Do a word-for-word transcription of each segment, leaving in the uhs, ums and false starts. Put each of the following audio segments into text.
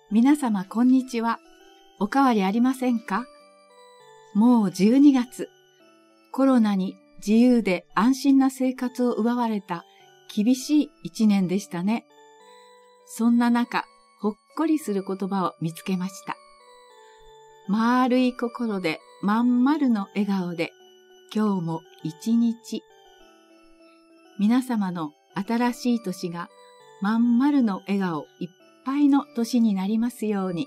皆様こんにちは。おかわりありませんか？もうじゅうにがつ。コロナに自由で安心な生活を奪われた厳しい一年でしたね。そんな中、ほっこりする言葉を見つけました。丸い心でまん丸の笑顔で今日も一日。皆様の新しい年がまん丸の笑顔いっぱいの年になりますように。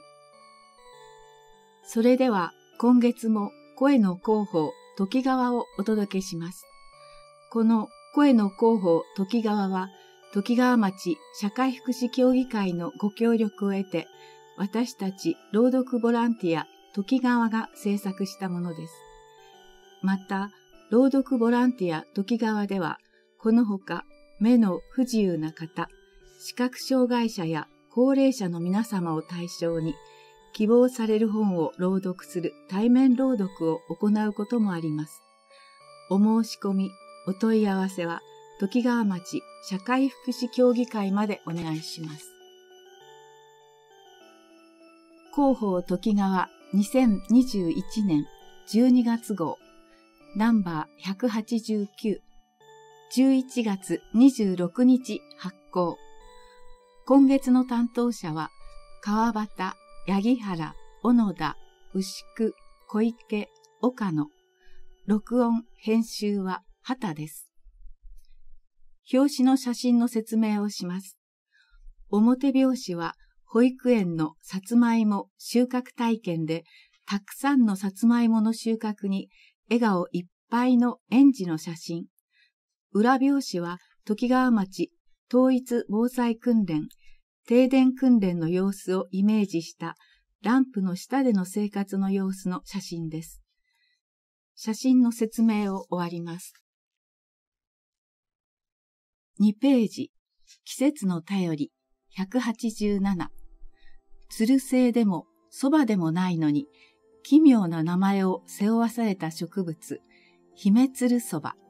それでは今月も声の広報時川をお届けします。この声の広報時川は時川町社会福祉協議会のご協力を得て、私たち朗読ボランティア時川が制作したものです。また、朗読ボランティア時川では、このほか目の不自由な方、視覚障害者や高齢者の皆様を対象に、希望される本を朗読する対面朗読を行うこともあります。お申し込み、お問い合わせは、時川町社会福祉協議会までお願いします。広報時川にせんにじゅういちねんじゅうにがつ号、ナンバーひゃくはちじゅうきゅう、じゅういちがつにじゅうろくにち発行。今月の担当者は、川端、八木原、小野田、牛久、小池、岡野。録音、編集は畑です。表紙の写真の説明をします。表表紙は、保育園のさつまいも収穫体験で、たくさんのさつまいもの収穫に笑顔いっぱいの園児の写真。裏表紙は、時川町統一防災訓練、停電訓練の様子をイメージしたランプの下での生活の様子の写真です。写真の説明を終わります。にページ、季節の便りひゃくはちじゅうなな。つる性でもそばでもないのに、奇妙な名前を背負わされた植物、ヒメツルソバ。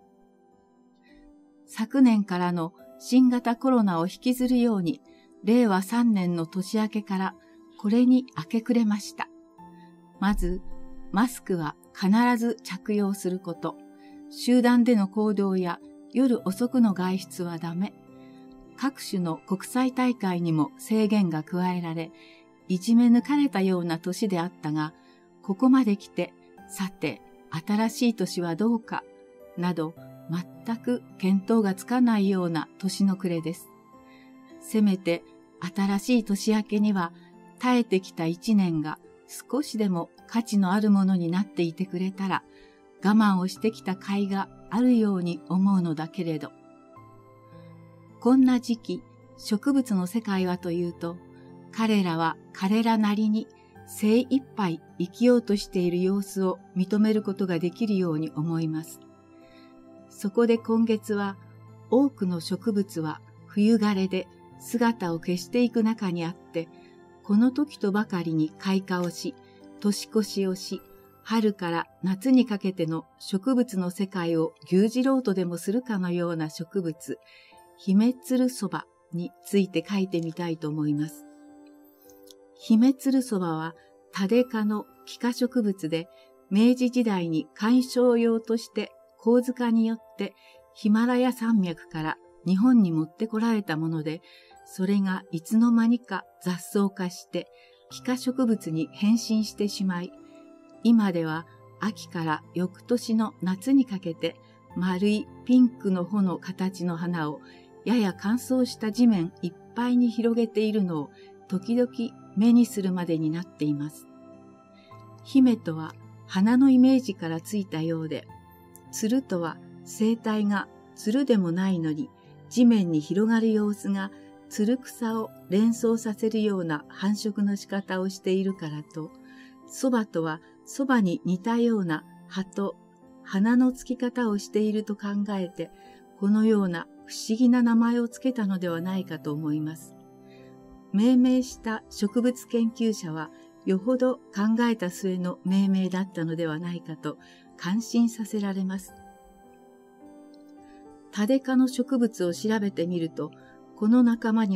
昨年からの新型コロナを引きずるように、れいわさんねんの年明けからこれに明け暮れました。まず、マスクは必ず着用すること。集団での行動や夜遅くの外出はダメ。各種の国際大会にも制限が加えられ、いじめ抜かれたような年であったが、ここまで来て、さて、新しい年はどうか、など、全く見当がつかないような年の暮れです。せめて新しい年明けには耐えてきた一年が少しでも価値のあるものになっていてくれたら我慢をしてきた甲斐があるように思うのだけれど。こんな時期、植物の世界はというと、彼らは彼らなりに精一杯生きようとしている様子を認めることができるように思います。そこで今月は多くの植物は冬枯れで姿を消していく中にあって、この時とばかりに開花をし、年越しをし、春から夏にかけての植物の世界を牛耳ろうとでもするかのような植物、ヒメツルソバについて書いてみたいと思います。ヒメツルソバはタデ科の幾何植物で、明治時代に観賞用として神塚によってヒマラヤ山脈から日本に持ってこられたもので、それがいつの間にか雑草化して幾何植物に変身してしまい、今では秋から翌年の夏にかけて丸いピンクの穂の形の花をやや乾燥した地面いっぱいに広げているのを時々目にするまでになっています。姫とは花のイメージからついたようで、つるとは生態がつるでもないのに地面に広がる様子がつる草を連想させるような繁殖の仕方をしているからと、そばとはそばに似たような葉と花のつき方をしていると考えて、このような不思議な名前をつけたのではないかと思います。命名した植物研究者はよほど考えた末の命名だったのではないかと感心させられます。タデ科の植物を調べてみると、この仲間には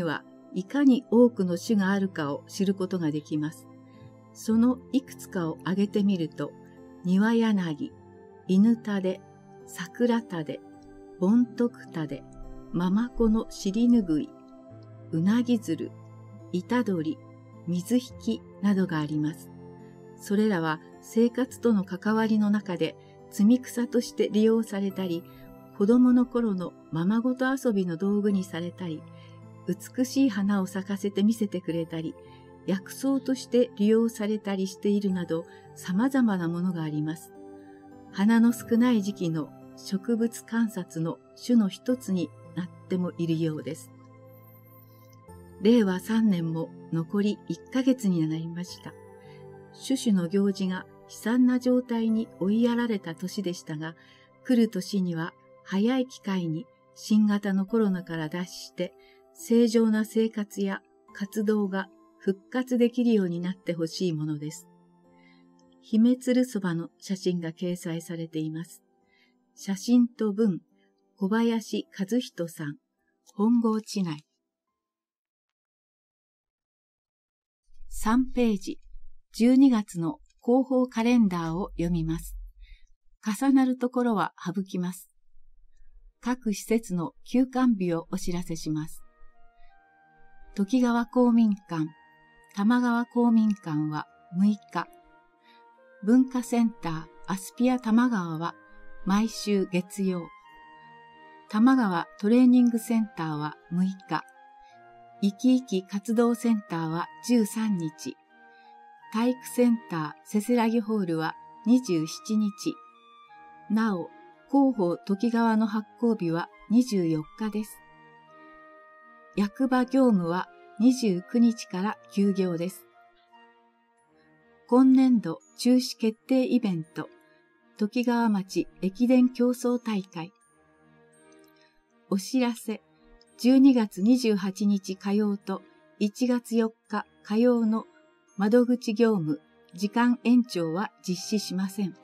いかに多くの種があるかを知ることができます。そのいくつかを挙げてみると、庭柳、犬タデ、桜タデ、盆徳タデ、ママコの尻ぬぐい、うなぎづる、板取り、水引などがあります。それらは生活との関わりの中で積み草として利用されたり、子供の頃のままごと遊びの道具にされたり、美しい花を咲かせて見せてくれたり、薬草として利用されたりしているなど、様々なものがあります。花の少ない時期の植物観察の種の一つになってもいるようです。れいわさんねんも残りいっかげつになりました。種々の行事が悲惨な状態に追いやられた年でしたが、来る年には早い機会に新型のコロナから脱して、正常な生活や活動が復活できるようになってほしいものです。姫鶴そばの写真が掲載されています。写真と文、小林和人さん、本郷地内。さんページ、じゅうにがつの広報カレンダーを読みます。重なるところは省きます。各施設の休館日をお知らせします。ときがわ公民館、玉川公民館はむいか。文化センターアスピア玉川は毎週月曜。玉川トレーニングセンターはむいか。いきいき活動センターはじゅうさんにち。体育センターせせらぎホールはにじゅうしちにち。なお、広報ときがわの発行日はにじゅうよっかです。役場業務はにじゅうくにちから休業です。今年度中止決定イベント、ときがわ町駅伝競争大会。お知らせ、じゅうにがつにじゅうはちにち火曜といちがつよっか火曜の窓口業務、時間延長は実施しません。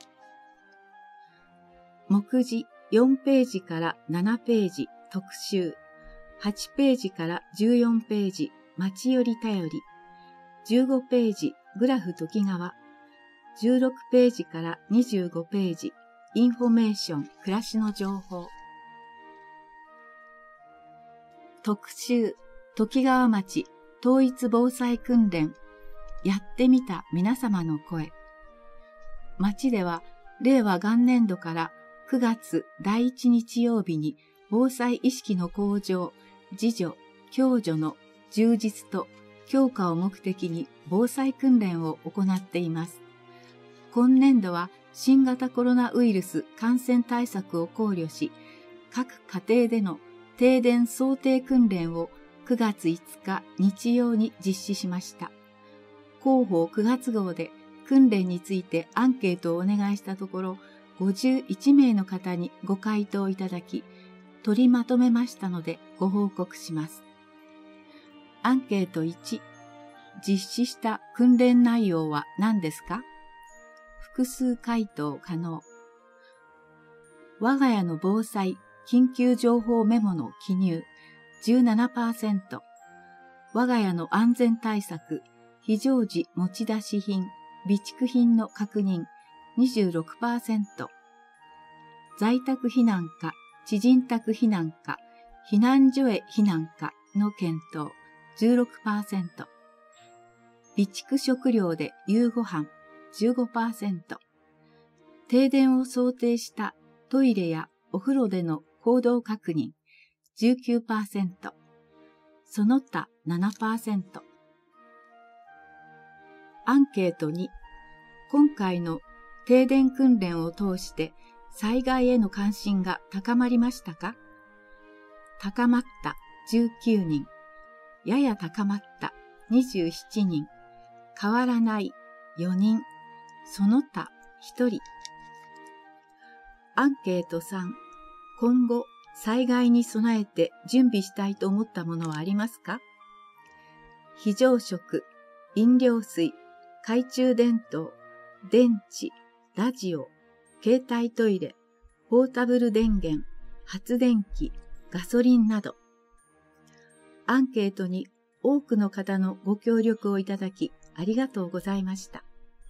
目次よんページからななページ特集、はちページからじゅうよんページ町より便り、じゅうごページグラフときがわ、じゅうろくページからにじゅうごページインフォメーション暮らしの情報。特集、ときがわ町統一防災訓練、やってみた皆様の声。町ではれいわ元年度からくがつだいいち日曜日に防災意識の向上、自助、共助の充実と強化を目的に防災訓練を行っています。今年度は新型コロナウイルス感染対策を考慮し、各家庭での停電想定訓練をくがついつか日曜に実施しました。広報くがつ号で訓練についてアンケートをお願いしたところ、ごじゅういちめいの方にご回答いただき、取りまとめましたのでご報告します。アンケートいち、実施した訓練内容は何ですか？複数回答可能。我が家の防災、緊急情報メモの記入 じゅうななパーセント。我が家の安全対策、非常時持ち出し品、備蓄品の確認 にじゅうろくパーセント。在宅避難か、知人宅避難か、避難所へ避難かの検討 じゅうろくパーセント。備蓄食料で夕ご飯 じゅうごパーセント。停電を想定したトイレやお風呂での行動確認 じゅうきゅうパーセント。その他 ななパーセント。アンケートに、今回の停電訓練を通して災害への関心が高まりましたか？高まったじゅうきゅうにん、やや高まったにじゅうななにん、変わらないよにん、その他ひとり。アンケートさん、今後災害に備えて準備したいと思ったものはありますか？非常食、飲料水、懐中電灯、電池、ラジオ、携帯トイレ、ポータブル電源、発電機、ガソリンなど。アンケートに多くの方のご協力をいただきありがとうございました。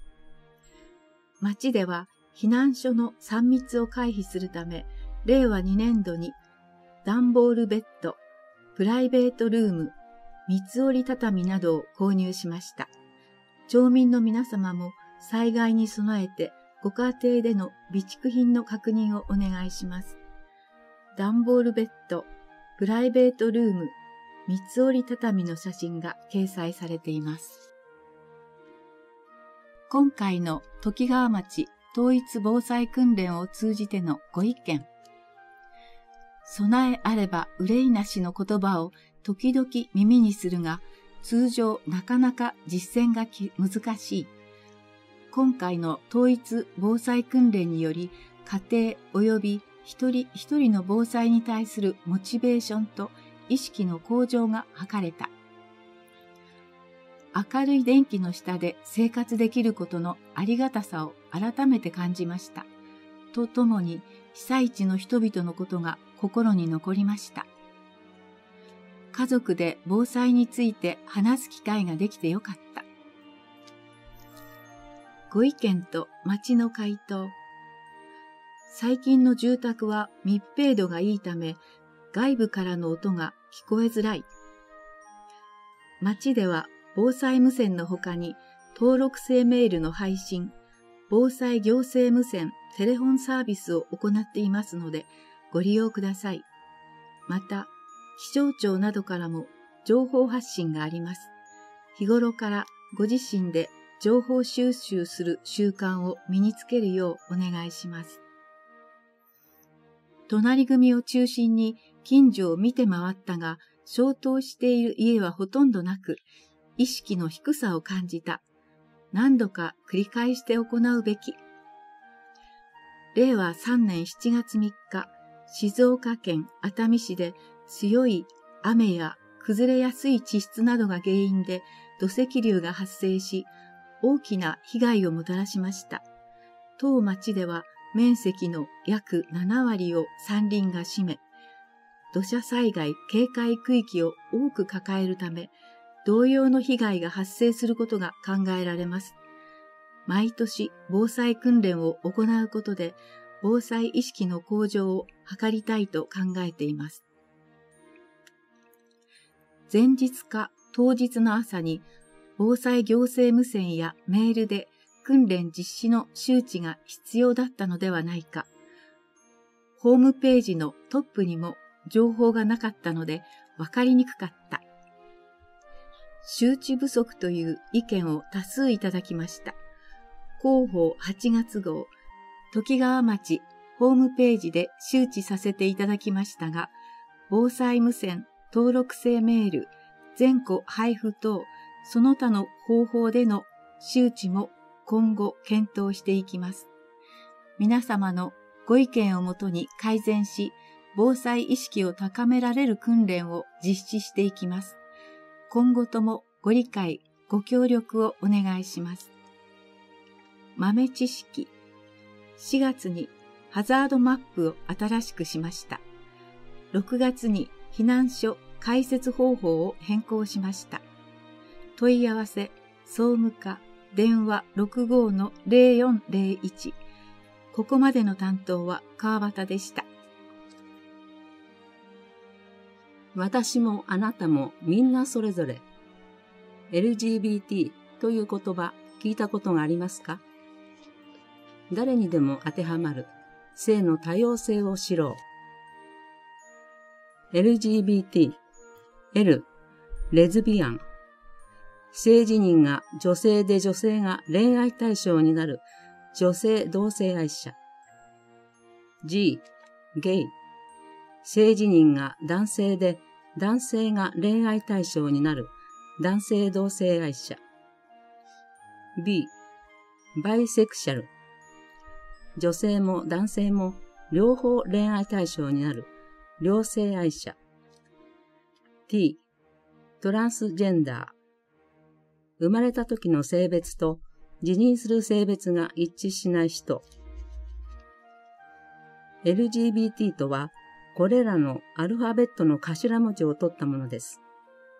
町では避難所のさん密を回避するため、れいわにねんどに段ボールベッド、プライベートルーム、三つ折り畳などを購入しました。町民の皆様も災害に備えてご家庭での備蓄品の確認をお願いします。段ボールベッド、プライベートルーム、三つ折り畳の写真が掲載されています。今回のときがわ町統一防災訓練を通じてのご意見。備えあれば憂いなしの言葉を時々耳にするが、通常なかなか実践が難しい。今回の統一防災訓練により、家庭及び一人一人の防災に対するモチベーションと意識の向上が図れた。明るい電気の下で生活できることのありがたさを改めて感じました。とともに被災地の人々のことが心に残りました。家族で防災について話す機会ができてよかった。ご意見と町の回答。最近の住宅は密閉度がいいため、外部からの音が聞こえづらい。町では防災無線のほかに登録制メールの配信、防災行政無線テレフォンサービスを行っていますのでご利用ください。また、気象庁などからも情報発信があります。日頃からご自身で情報収集する習慣を身につけるようお願いします。隣組を中心に近所を見て回ったが、消灯している家はほとんどなく、意識の低さを感じた。何度か繰り返して行うべき。れいわさんねんしちがつみっか、静岡県熱海市で強い雨や崩れやすい地質などが原因で土石流が発生し、大きな被害をもたらしました。当町では面積の約ななわりを山林が占め、土砂災害警戒区域を多く抱えるため、同様の被害が発生することが考えられます。毎年防災訓練を行うことで、防災意識の向上を図りたいと考えています。前日か当日の朝に、防災行政無線やメールで訓練実施の周知が必要だったのではないか。ホームページのトップにも情報がなかったので分かりにくかった。周知不足という意見を多数いただきました。広報はちがつごう、ときがわ町ホームページで周知させていただきましたが、防災無線登録制メール、全戸配布等、その他の方法での周知も今後検討していきます。皆様のご意見をもとに改善し、防災意識を高められる訓練を実施していきます。今後ともご理解、ご協力をお願いします。豆知識。しがつにハザードマップを新しくしました。ろくがつに避難所開設方法を変更しました。問い合わせ、総務課、電話 ろくごーのぜろよんぜろいち。ここまでの担当は川端でした。 私もあなたもみんなそれぞれ エルジービーティー という言葉聞いたことがありますか？誰にでも当てはまる性の多様性を知ろう。 エルジービーティー、L、レズビアン。性自認が女性で女性が恋愛対象になる女性同性愛者。G、ゲイ。性自認が男性で男性が恋愛対象になる男性同性愛者。B、バイセクシャル。女性も男性も両方恋愛対象になる両性愛者。T、トランスジェンダー。生まれた時の性別と自認する性別が一致しない人。エルジービーティー とは、これらのアルファベットの頭文字を取ったものです。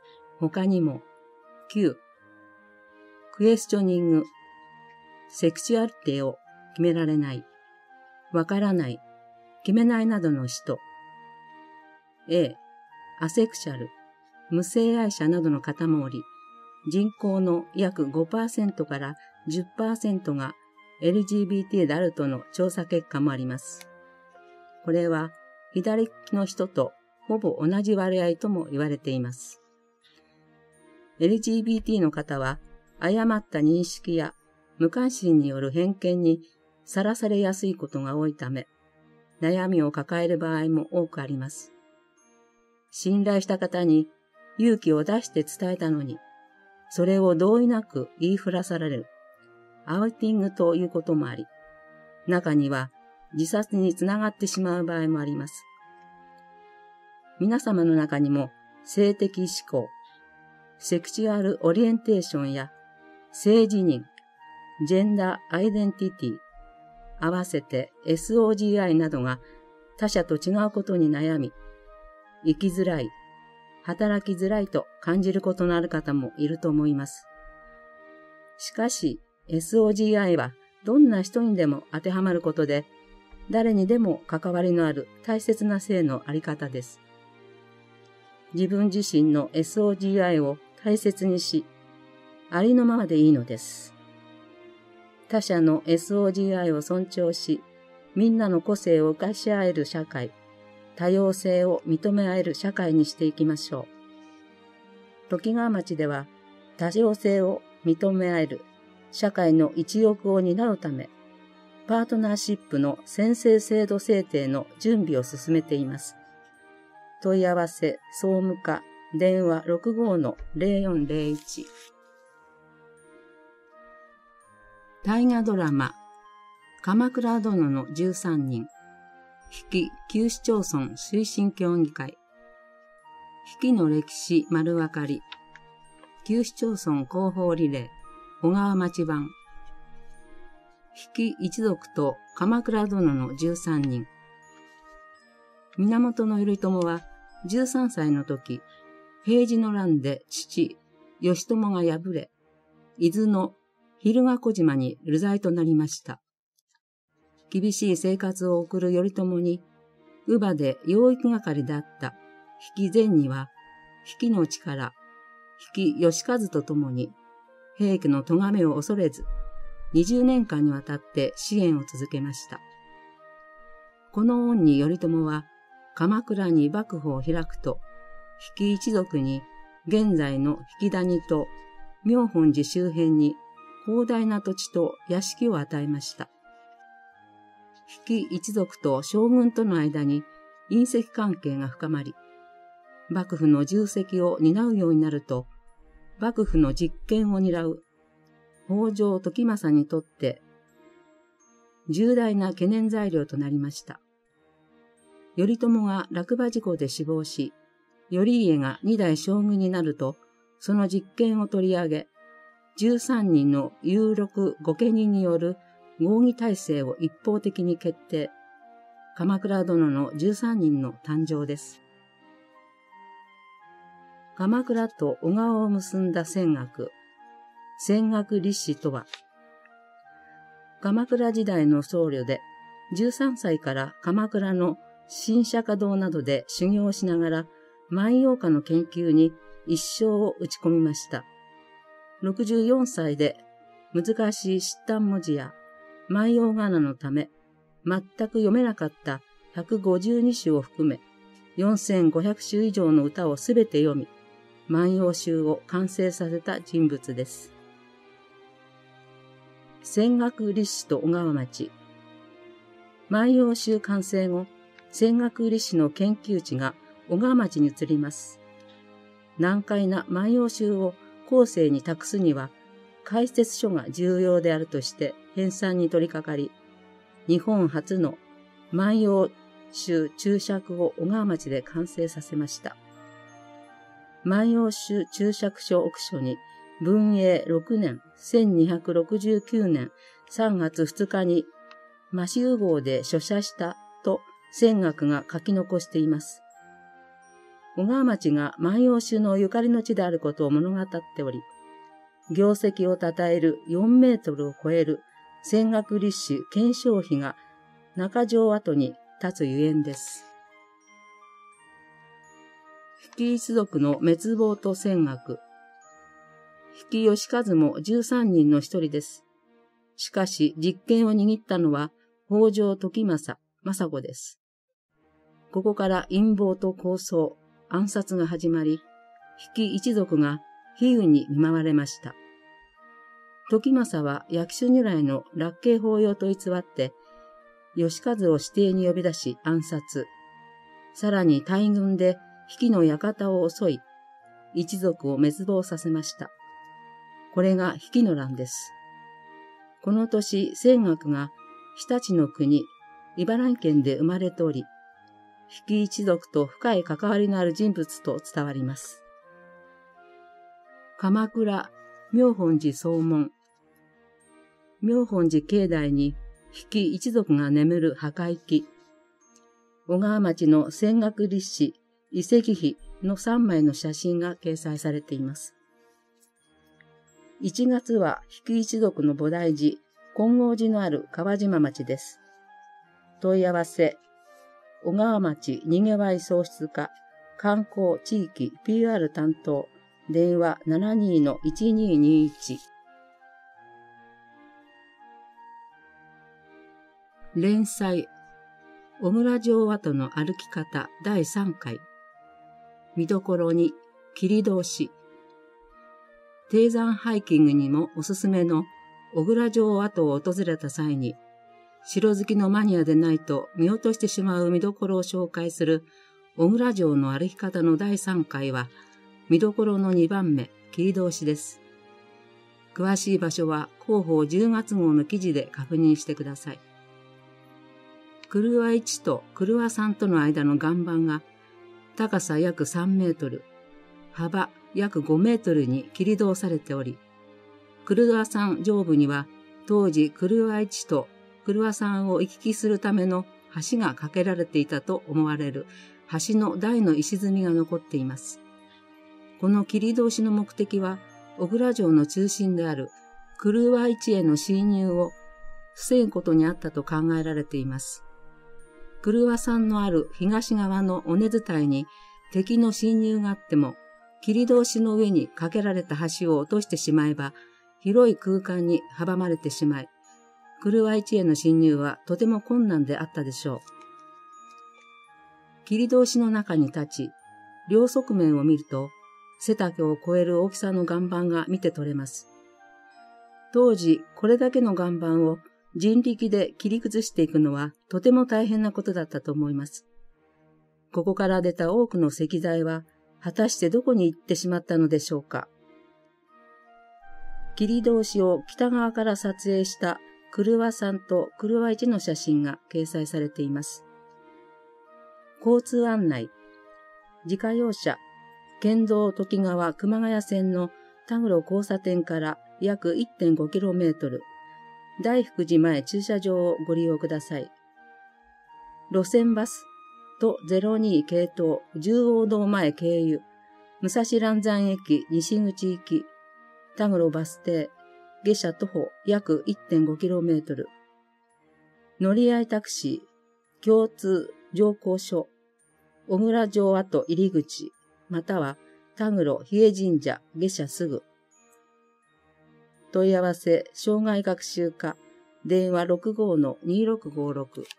他にも、きゅう、クエスチョニング、セクシュアリティを決められない、わからない、決めないなどの人。A、アセクシャル、無性愛者などの方もおり、人口の約 ごパーセント から じゅっパーセント が エルジービーティー であるとの調査結果もあります。これは左利きの人とほぼ同じ割合とも言われています。エルジービーティー の方は誤った認識や無関心による偏見にさらされやすいことが多いため、悩みを抱える場合も多くあります。信頼した方に勇気を出して伝えたのに、それを同意なく言いふらされる、アウティングということもあり、中には自殺につながってしまう場合もあります。皆様の中にも性的指向、セクシュアルオリエンテーションや性自認、ジェンダーアイデンティティ、合わせて エスオージーアイ などが他者と違うことに悩み、生きづらい、働きづらいと感じることのある方もいると思います。しかし、エスオージーアイ はどんな人にでも当てはまることで、誰にでも関わりのある大切な性のあり方です。自分自身の エスオージーアイ を大切にし、ありのままでいいのです。他者の エスオージーアイ を尊重し、みんなの個性を生かし合える社会、多様性を認め合える社会にしていきましょう。ときがわ町では、多様性を認め合える社会の一翼を担うため、パートナーシップの宣誓制度制定の準備を進めています。問い合わせ、総務課、電話 ろくごーのゼロよんゼロいち。大河ドラマ、鎌倉殿のじゅうさんにん。引き旧市町村推進協議会。引きの歴史丸わかり。旧市町村広報リレー、小川町版。引き一族と鎌倉殿のじゅうさんにん。源頼朝はじゅうさんさいの時、平治の乱で父、義朝が敗れ、伊豆の蛭ヶ小島に流罪となりました。厳しい生活を送る頼朝に、乳母で養育係だった比企前には、比企の力、比企義和と共に、平家の咎めを恐れず、にじゅうねんかんにわたって支援を続けました。この恩に頼朝は、鎌倉に幕府を開くと、比企一族に現在の比企谷と妙本寺周辺に広大な土地と屋敷を与えました。比企一族と将軍との間に姻戚関係が深まり、幕府の重責を担うようになると、幕府の実権を担う北条時政にとって重大な懸念材料となりました。頼朝が落馬事故で死亡し、頼家が二代将軍になると、その実権を取り上げ、じゅうさんにんの有力御家人による合議体制を一方的に決定。鎌倉殿のじゅうさんにんの誕生です。鎌倉と小川を結んだ泉岳、泉岳立志とは、鎌倉時代の僧侶で、じゅうさんさいから鎌倉の新釈迦堂などで修行しながら、万葉歌の研究に一生を打ち込みました。ろくじゅうよんさいで難しい七短文字や万葉仮名のため、全く読めなかったひゃくごじゅうにしゅを含め、よんせんごひゃくしゅ以上の歌をすべて読み、万葉集を完成させた人物です。泉岳立志と小川町。万葉集完成後、泉岳立志の研究地が小川町に移ります。難解な万葉集を後世に託すには、解説書が重要であるとして編纂に取り掛かり、日本初の万葉集注釈を小川町で完成させました。万葉集注釈書奥書に、文永ろくねん、せんにひゃくろくじゅうきゅうねんさんがつふつかに、摩周号で書写したと泉岳が書き残しています。 小川町が万葉集のゆかりの地であることを物語っており、業績を称えるよんメートルを超える泉岳立志顕彰碑が中条跡に立つゆえんです。比企一族の滅亡と泉岳。比企義和もじゅうさんにんの一人です。しかし実権を握ったのは北条時政、政子です。ここから陰謀と抗争、暗殺が始まり、比企一族が悲運に見舞われました。時政は薬種如来の楽慶法要と偽って、義和を私邸に呼び出し暗殺。さらに大軍で比企の館を襲い、一族を滅亡させました。これが比企の乱です。この年、泉岳が日立の国、茨城県で生まれており、比企一族と深い関わりのある人物と伝わります。鎌倉妙本寺総門。妙本寺境内に比企一族が眠る墓域。小川町の泉岳立志遺跡碑のさんまいの写真が掲載されています。いちがつは比企一族の菩提寺、金剛寺のある川島町です。問い合わせ、小川町にぎわい創出課、観光地域 ピーアール 担当、電話 ななにーのいちにーにーいち。連載、小村城跡の歩き方だいさんかい。見どころに、切通し。低山ハイキングにもおすすめの小倉城跡を訪れた際に、城好きのマニアでないと見落としてしまう見どころを紹介する小倉城の歩き方のだいさんかいは、見どころのにばんめ、切通しです。詳しい場所は広報じゅうがつ号の記事で確認してください。廓いちと廓さんとの間の岩盤が高さ約さんメートル、幅約ごメートルに切り通されており、廓さん上部には当時廓いちと廓さんを行き来するための橋が架けられていたと思われる橋の台の石積みが残っています。この切り通しの目的は、小倉城の中心である廓いちへの侵入を防ぐことにあったと考えられています。廓さんのある東側の尾根伝いに敵の侵入があっても、切り通しの上に架けられた橋を落としてしまえば、広い空間に阻まれてしまい、廓いちへの侵入はとても困難であったでしょう。切り通しの中に立ち、両側面を見ると、背丈を超える大きさの岩盤が見て取れます。当時、これだけの岩盤を人力で切り崩していくのはとても大変なことだったと思います。ここから出た多くの石材は、果たしてどこに行ってしまったのでしょうか。切り通しを北側から撮影した廓さんと廓いちの写真が掲載されています。交通案内。自家用車、県道時川熊谷線の田黒交差点から約 いってんごキロメートル、大福寺前駐車場をご利用ください。路線バスとゼロに系統十王道前経由、武蔵嵐山駅西口行き、田黒バス停、下車徒歩約 いってんごキロメートル。乗り合いタクシー、共通乗降所、小倉城跡入り口、または田黒比叡神社下車すぐ。問い合わせ、障害学習課、電話 ろくごーのにろくごろく。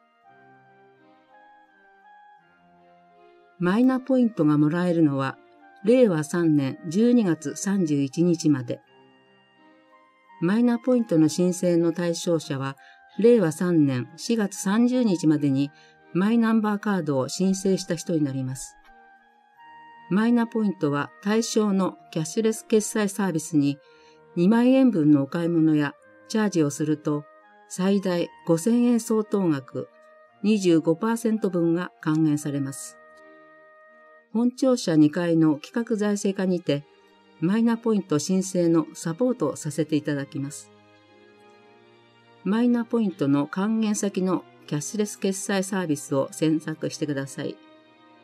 マイナポイントがもらえるのは、れいわさんねんじゅうにがつさんじゅういちにちまで。マイナポイントの申請の対象者は、れいわさんねんしがつさんじゅうにちまでにマイナンバーカードを申請した人になります。マイナポイントは対象のキャッシュレス決済サービスににまんえんぶんのお買い物やチャージをすると最大ごせんえん相当額 にじゅうごパーセント 分が還元されます。本庁舎にかいの企画財政課にてマイナポイント申請のサポートをさせていただきます。マイナポイントの還元先のキャッシュレス決済サービスを選択してください。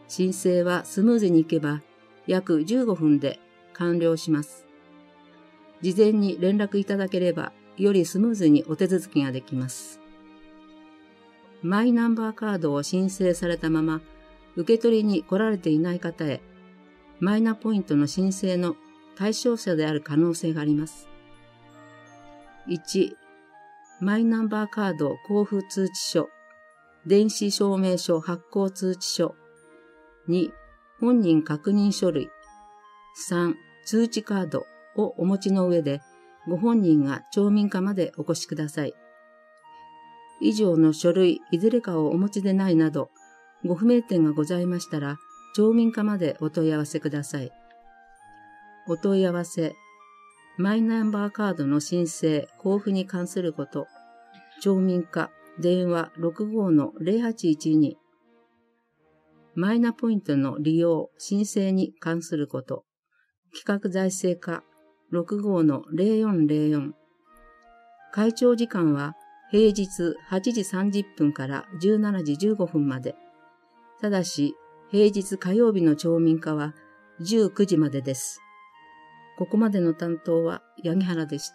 申請はスムーズにいけば約じゅうごふんで完了します。事前に連絡いただければよりスムーズにお手続きができます。マイナンバーカードを申請されたまま受け取りに来られていない方へ、マイナポイントの申請の対象者である可能性があります。いち、マイナンバーカード交付通知書、電子証明書発行通知書。に、本人確認書類。さん、通知カードをお持ちの上で、ご本人が町民課までお越しください。以上の書類いずれかをお持ちでないなど、ご不明点がございましたら、町民課までお問い合わせください。お問い合わせ、マイナンバーカードの申請、交付に関すること、町民課、電話 ろくごのゼロはちいちに、マイナポイントの利用、申請に関すること、企画財政課 ろくごのゼロよんゼロよん、会長時間は平日はちじさんじゅっぷんからじゅうしちじじゅうごふんまで、ただし平日火曜日の町民課はじゅうくじまでです。ここまでの担当は八木原でした。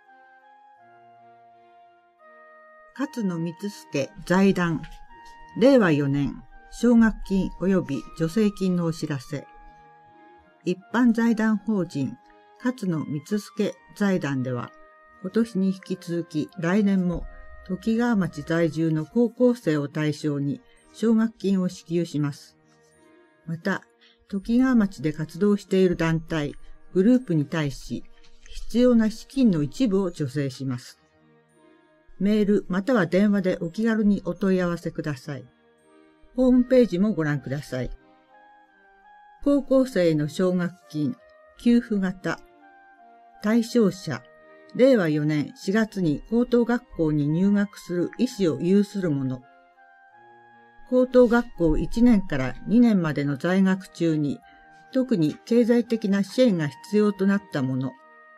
勝野光助財団、れいわよねん、奨学金及び助成金のお知らせ。一般財団法人、勝野光助財団では、今年に引き続き来年も、ときがわ町在住の高校生を対象に奨学金を支給します。また、ときがわ町で活動している団体、グループに対し、必要な資金の一部を助成します。メールまたは電話でお気軽にお問い合わせください。ホームページもご覧ください。高校生への奨学金、給付型、対象者、れいわよねんしがつに高等学校に入学する意思を有する者、高等学校いちねんからにねんまでの在学中に、特に経済的な支援が必要となった者、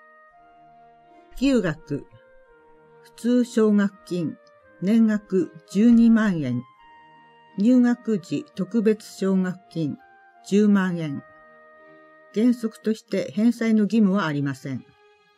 給学、普通奨学金、年額じゅうにまんえん、入学時特別奨学金じゅうまんえん、原則として返済の義務はありません。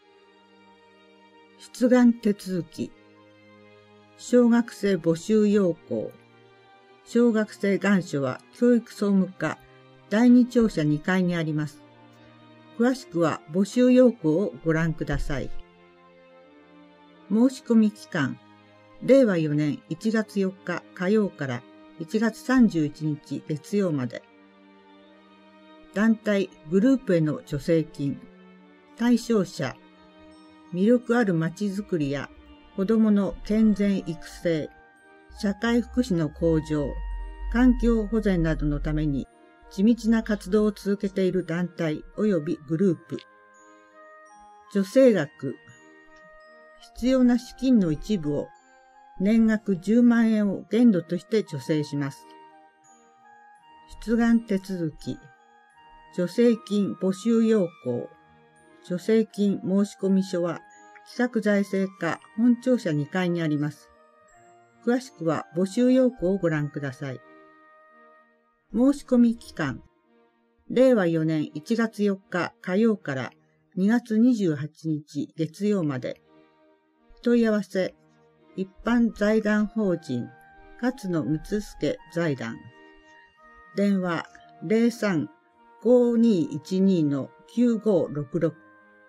出願手続き、小学生募集要項、小学生願書は教育総務課だいに庁舎にかいにあります。詳しくは募集要項をご覧ください。申し込み期間、れいわよねんいちがつよっか火曜からいちがつさんじゅういちにち月曜まで。団体グループへの助成金、対象者、魅力あるまちづくりや子どもの健全育成、社会福祉の向上、環境保全などのために地道な活動を続けている団体及びグループ。助成額、必要な資金の一部を年額じゅうまんえんを限度として助成します。出願手続き、助成金募集要項、助成金申込書は企画財政課本庁舎にかいにあります。詳しくは募集要項をご覧ください。申し込み期間、れいわよねんいちがつよっか火曜からにがつにじゅうはちにち月曜まで。問い合わせ、一般財団法人、勝野光助財団。電話、ゼロさん ごーにーいちにー のきゅうごーろくろく。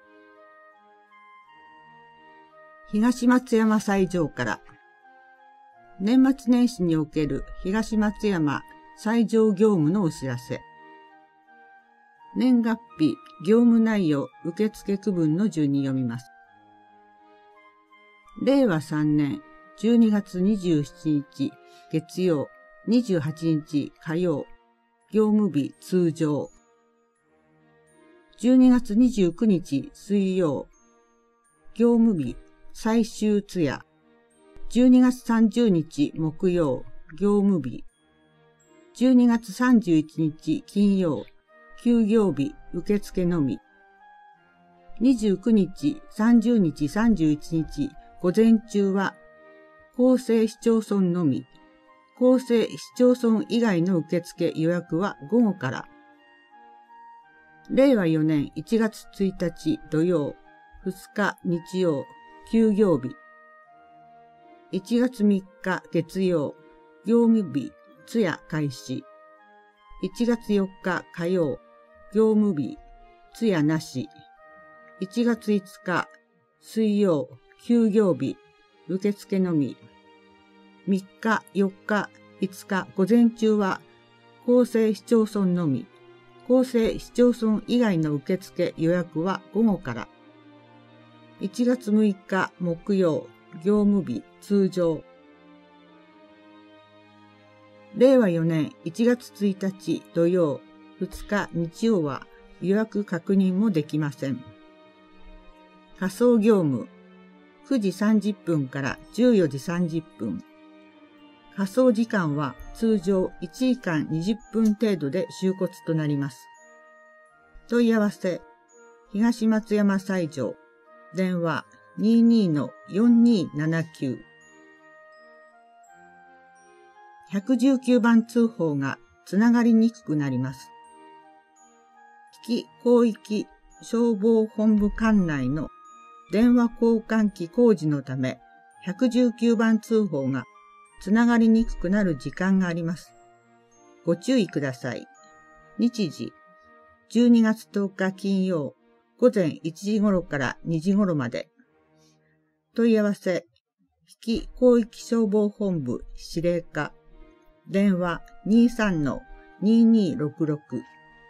東松山斎場から、年末年始における東松山斎場業務のお知らせ。年月日、業務内容、受付区分の順に読みます。れいわさんねんじゅうにがつにじゅうしちにち月曜、にじゅうはちにち火曜、業務日通常。じゅうにがつにじゅうくにち水曜、業務日最終通夜。じゅうにがつさんじゅうにち木曜、業務日。じゅうにがつさんじゅういちにち金曜、休業日受付のみ。にじゅうくにち、さんじゅうにち、さんじゅういちにち午前中は、公正市町村のみ、 厚生市町村以外の受付予約は午後から。れいわよねんいちがつついたち土曜、ふつか日曜、休業日。いちがつみっか月曜、業務日、通夜開始。いちがつよっか火曜、業務日、通夜なし。いちがついつか水曜、休業日、受付のみ。みっか、よっか、いつか午前中は厚生市町村のみ。厚生市町村以外の受付予約は午後から。いちがつむいか木曜、業務日、通常。れいわよねんいちがつついたち土曜、ふつか日曜は予約確認もできません。仮想業務、くじさんじゅっぷんからじゅうよじさんじゅっぷん。仮想時間は通常いちじかんにじゅっぷん程度で終骨となります。問い合わせ、東松山西条、電話 にじゅうにのよんにーななきゅう。ひゃくじゅうきゅうばん通報がつながりにくくなります。危機広域消防本部管内の電話交換機工事のため、ひゃくじゅうきゅうばん通報がつながりにくくなる時間があります。ご注意ください。日時、じゅうにがつとおか金曜、午前いちじ頃からにじ頃まで。問い合わせ、危機広域消防本部司令課、電話 にじゅうさんのにじゅうにろくろく。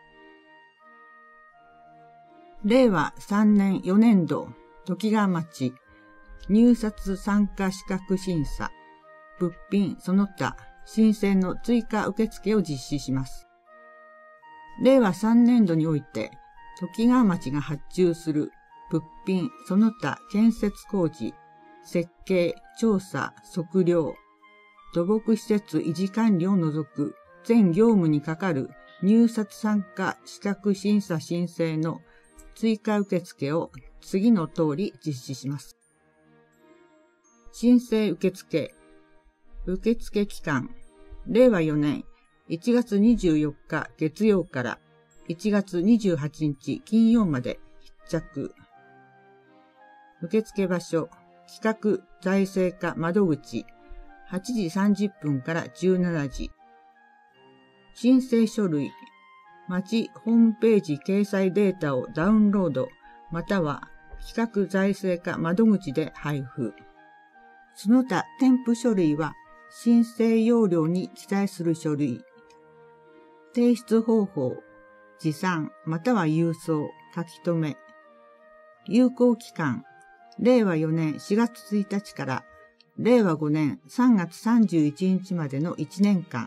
れいわさんねんよねんど、ときがわ町、入札参加資格審査、物品その他、申請の追加受付を実施します。れいわさんねんどにおいて、ときがわ町が発注する物品その他建設工事、設計、調査、測量、土木施設維持管理を除く全業務にかかる入札参加資格審査申請の追加受付を次の通り実施します。申請受付、受付期間、れいわよねんいちがつにじゅうよっか月曜からいちがつにじゅうはちにち金曜まで必着。受付場所、企画財政課窓口、はちじさんじゅっぷんからじゅうしちじ。申請書類、町ホームページ掲載データをダウンロード、または企画財政課窓口で配布。その他添付書類は申請要領に記載する書類。提出方法、持参または郵送、書き留め。有効期間、れいわよねんしがつついたちかられいわごねんさんがつさんじゅういちにちまでのいちねんかん。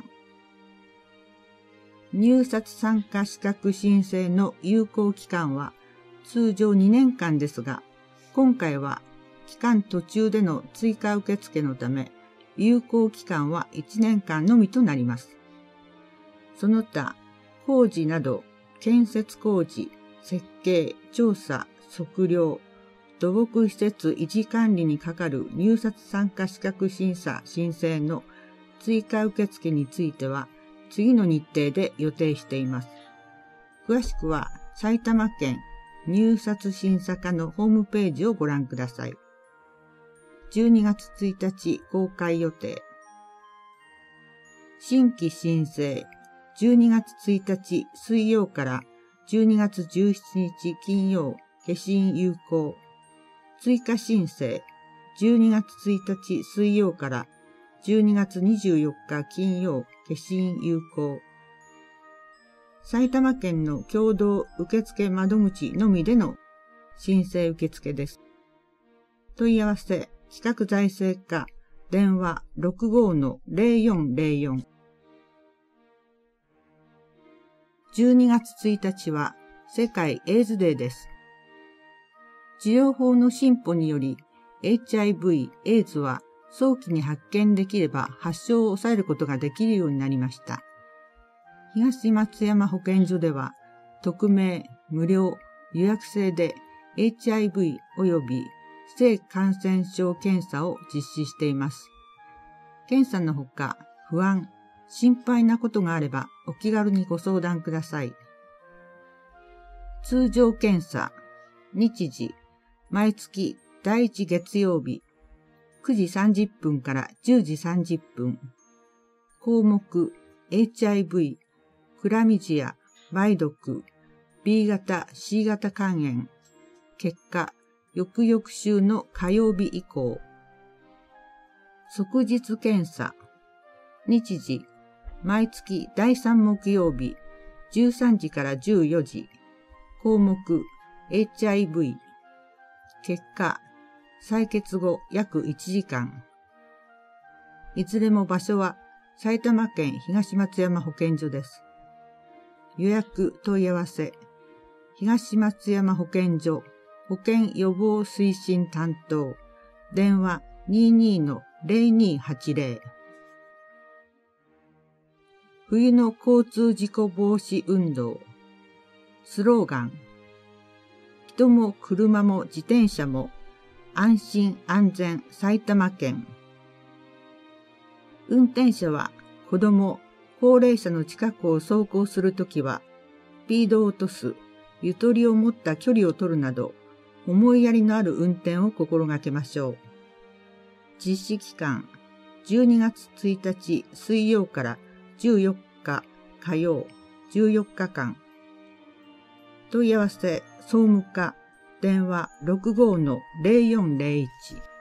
入札参加資格申請の有効期間は通常にねんかんですが、今回は期間途中での追加受付のため、有効期間はいちねんかんのみとなります。その他、工事など建設工事、設計、調査、測量、土木施設維持管理にかかる入札参加資格審査申請の追加受付については次の日程で予定しています。詳しくは埼玉県入札審査課のホームページをご覧ください。じゅうにがつついたち公開予定。新規申請、じゅうにがつついたち水曜からじゅうにがつじゅうしちにち金曜、消印有効。追加申請、じゅうにがつついたち水曜からじゅうにがつにじゅうよっか金曜、消印有効。埼玉県の共同受付窓口のみでの申請受付です。問い合わせ、企画財政課、電話 ろくごのぜろよんぜろよん。じゅうにがつついたちは世界エイズデーです。治療法の進歩により エイチアイブイ、エイズは早期に発見できれば発症を抑えることができるようになりました。東松山保健所では匿名、無料、予約制で エイチアイブイ 及び性感染症検査を実施しています。検査のほか、 不安、心配なことがあればお気軽にご相談ください。通常検査、日時、毎月だいいち月曜日、くじさんじゅっぷんからじゅうじさんじゅっぷん。項目、エイチアイブイ、クラミジア、梅毒、B 型、C 型肝炎。結果、翌々週の火曜日以降。即日検査。日時、毎月だいさん木曜日、じゅうさんじからじゅうよじ。項目、エイチアイブイ。結果、採血後約いちじかん。いずれも場所は埼玉県東松山保健所です。予約問い合わせ、東松山保健所保健予防推進担当、電話 にじゅうに の ゼロにはちゼロ。冬の交通事故防止運動。スローガン。人も車も自転車も安心安全埼玉県。運転者は子供、高齢者の近くを走行するときは、スピードを落とす、ゆとりを持った距離を取るなど、思いやりのある運転を心がけましょう。実施期間、じゅうにがつついたち水曜からじゅうよっか火曜、じゅうよっかかん。問い合わせ、総務課、電話 ろくごーのゼロよんゼロいち。